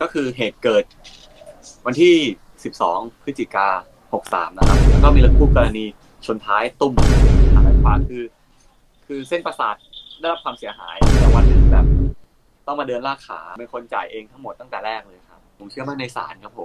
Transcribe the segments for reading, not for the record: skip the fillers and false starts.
ก็คือเหตุเกิดวันที่12พฤศจิกายน63นะครับแล้วก็มีรถคู่กรณีชนท้ายตุ้มขาด้านขวาคือเส้นประสาทได้รับความเสียหายแต่วันหนึ่งแบบต้องมาเดินลากขาเป็นคนจ่ายเองทั้งหมดตั้งแต่แรกเลยครับผมเชื่อมั่นในศาลครับผม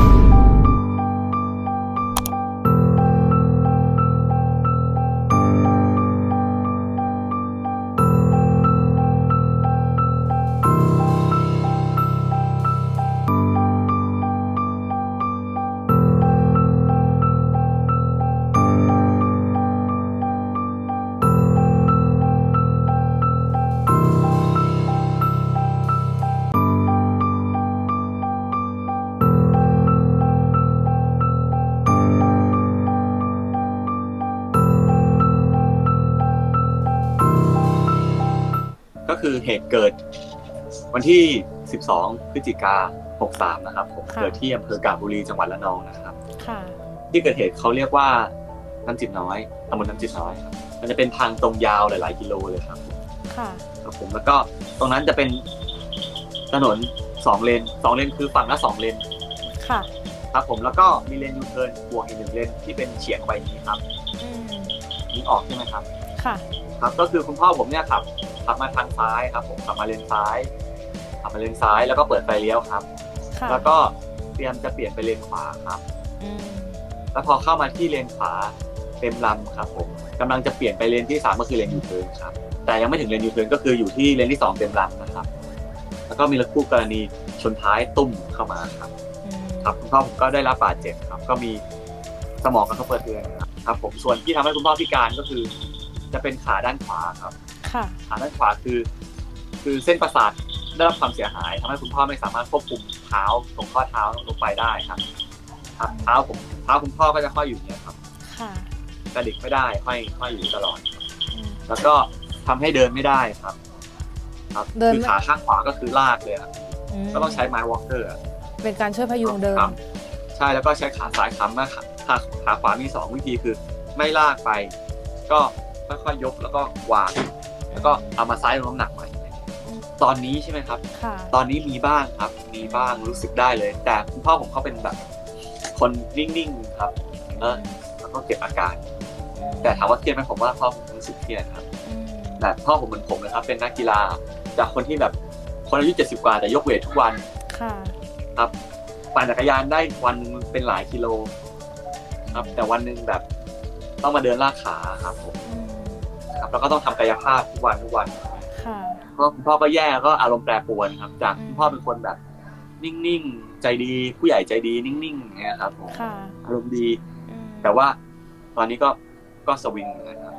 ก็คือเหตุเกิดวันที่12พฤศจิกายน63นะครับผมเกิดที่อำเภอกาญจนบุรีจังหวัดระนองนะครับที่เกิดเหตุเขาเรียกว่าน้ำจิตน้อยตำบลน้ำจิตน้อยครับมันจะเป็นทางตรงยาวหลายๆกิโลเลยครับครับผมแล้วก็ตรงนั้นจะเป็นถนน2เลนคือฝั่งละ2เลนครับผมแล้วก็มีเลนยูเทิร์นบวกอีก1เลนที่เป็นเฉียงไปนี้ครับนี่ออกใช่ไหมครับครับก็คือคุณพ่อผมเนี่ยขับมาทางซ้ายครับผมขับมาเลนซ้ายแล้วก็เปิดไฟเลี้ยวครับแล้วก็เตรียมจะเปลี่ยนไปเลนขวาครับแล้วพอเข้ามาที่เลนขวาเต็มลำครับผมกำลังจะเปลี่ยนไปเลนที่3ก็คือเลนยูเทิร์นครับแต่ยังไม่ถึงเลนยูเทิร์นก็คืออยู่ที่เลนที่2เต็มลำนะครับแล้วก็มีรถคู่กรณีชนท้ายตุ้มเข้ามาครับคุณพ่อผมก็ได้รับบาดเจ็บครับก็มีสมองกระทบกระเทือนครับผมส่วนที่ทำให้คุณพ่อพิการก็คือจะเป็นขาด้านขวาครับขาด้านขวาคือเส้นประสาทได้รับความเสียหายทำให้คุณพ่อไม่สามารถควบคุมเท้าตรงข้อเท้าลงไปได้ครับเท้าคุณพ่อก็จะห้อยอยู่เนี่ยครับกระดิกไม่ได้ห้อยอยู่ตลอดแล้วก็ทำให้เดินไม่ได้ครับคือขาข้างขวาก็คือลากเลยครับก็ต้องใช้ไม้วอล์กเกอร์เป็นการช่วยพยุงเดินใช่แล้วก็ใช้ขาซ้ายค้ำมาขาขวามี2วิธีคือไม่ลากไปก็ค่อยๆยกแล้วก็วางแล้วก็เอามาซ้ายลงน้ำหนักใหม่ตอนนี้ใช่ไหมครับตอนนี้มีบ้างครับมีบ้างรู้สึกได้เลยแต่คุณพ่อผมเขาเป็นแบบคนนิ่งๆครับแล้วก็เก็บอาการแต่ถามว่าเครียดไหมผมว่าพ่อผมรู้สึกเครียดครับแบบพ่อผมเหมือนผมเลยครับเป็นนักกีฬาจากคนที่แบบคนอายุ70กว่าแต่ยกเวททุกวันครับปั่นจักรยานได้วันเป็นหลายกิโลครับแต่วันหนึ่งแบบต้องมาเดินลากขาครับผมครับแล้วก็ต้องทำกายภาพทุกวันเพราะคุณพ่อก็แย่ก็อารมณ์แปรปรวนครับจากคุณพ่อเป็นคนแบบนิ่งๆใจดีผู้ใหญ่ใจดีนิ่งๆอย่างเงี้ยครับผมอารมณ์ดีแต่ว่าตอนนี้ก็สวิงนะครับ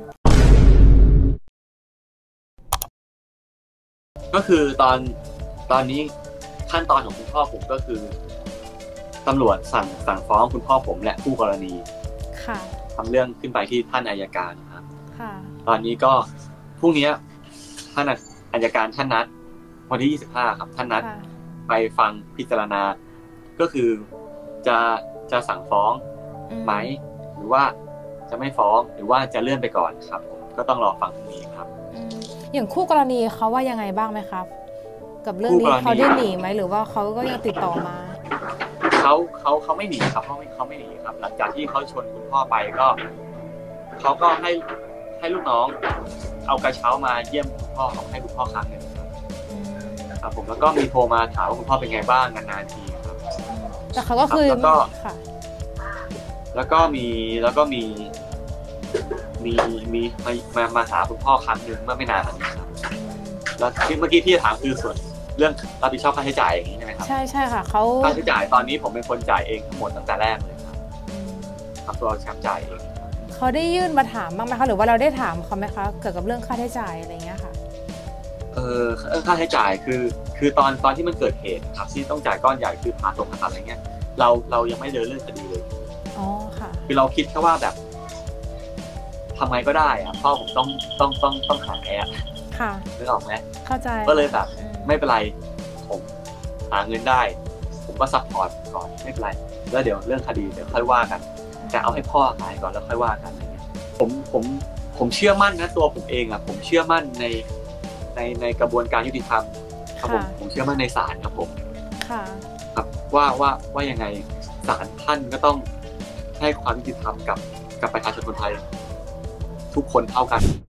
ก็คือตอนนี้ขั้นตอนของคุณพ่อผมก็คือตำรวจสั่งฟ้องคุณพ่อผมและคู่กรณีทำเรื่องขึ้นไปที่ท่านอัยการครับตอนนี้ก็พรุ่งนี้ท่านอัยการท่านนัดวันที่25ครับท่านนัดไปฟังพิจารณาก็คือจะสั่งฟ้องไหมหรือว่าจะไม่ฟ้องหรือว่าจะเลื่อนไปก่อนครับผมก็ต้องรอฟังพรุ่งนี้ครับอย่างคู่กรณีเขาว่ายังไงบ้างไหมครับกับเรื่องนี้เขาได้หนีไหมหรือว่าเขาก็ยังติดต่อมาเขาไม่หนีครับเขาไม่หนีครับหลังจากที่เขาชนคุณพ่อไปก็เขาก็ให้ลูกน้องเอากระเช้ามาเยี่ยมคุณพ่อให้คุณพ่อครั้งหนึ่งครับผมแล้วก็มีโทรมาถามว่าคุณพ่อเป็นไงบ้างนานๆทีครับแต่เขาก็คือแล้วก็มีมาหาคุณพ่อครั้งหนึ่งเมื่อไม่นานมานี้ครับแล้วเมื่อกี้ที่จะถามคือส่วนเรื่องรับผิดชอบค่าใช้จ่ายอย่างนี้ใช่ไหมครับใช่ค่ะเขาค่าใช้จ่ายตอนนี้ผมเป็นคนจ่ายเองทั้งหมดตั้งแต่แรกเลยครับตัวแชมป์จ่ายเองเขาได้ยื่นมาถามบ้างไหมคะหรือว่าเราได้ถามเขาไหมคะเกี่ยวกับเรื่องค่าใช้จ่ายอะไรเงี้ยค่ะค่าใช้จ่ายคือตอนที่มันเกิดเหตุครับที่ต้องจ่ายก้อนใหญ่คือผ่าตัดอะไรเงี้ยเรายังไม่เดินเรื่องคดีเลยค่ะคือเราคิดแค่ว่าแบบทำไงก็ได้อะพ่อผมต้องหายอะค่ะนึกออกไหมเข้าใจก็เลยแบบไม่เป็นไรผมหาเงินได้ผมก็ซัพพอร์ตก่อนไม่เป็นไรแล้วเดี๋ยวเรื่องคดีเดี๋ยวค่อยว่ากันแต่เอาให้พ่อหายก่อนแล้วค่อยว่ากันอะไรเงี้ยผมเชื่อมั่นนะตัวผมเองอ่ะผมเชื่อมั่นในกระบวนการยุติธรรมครับผมเชื่อมั่นในศาลครับผมครับว่ายังไงศาลท่านก็ต้องให้ความยุติธรรมกับประชาชนคนไทยทุกคนเท่ากัน